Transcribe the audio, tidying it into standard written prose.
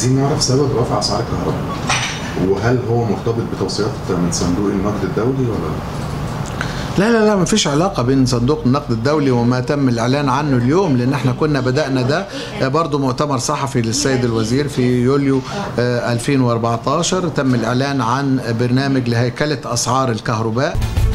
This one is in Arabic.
عايزين نعرف سبب رفع اسعار الكهرباء، وهل هو مرتبط بتوصيات من صندوق النقد الدولي ولا لا مفيش علاقة بين صندوق النقد الدولي وما تم الإعلان عنه اليوم، لأن احنا كنا بدأنا ده برضو مؤتمر صحفي للسيد الوزير في يوليو 2014 تم الإعلان عن برنامج لهيكلة أسعار الكهرباء.